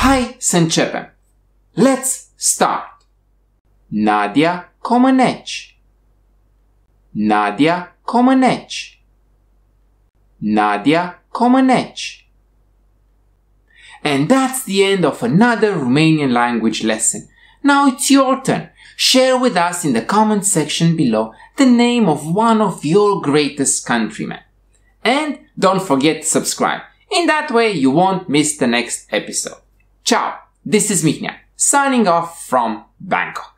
Hai să începem! Let's start! Nadia Coma neci. Nadia Coma neci. Nadia Coma neci. And that's the end of another Romanian language lesson. Now it's your turn. Share with us in the comment section below the name of one of your greatest countrymen. And don't forget to subscribe. In that way you won't miss the next episode. Ciao! This is Mihnea, signing off from Bangkok.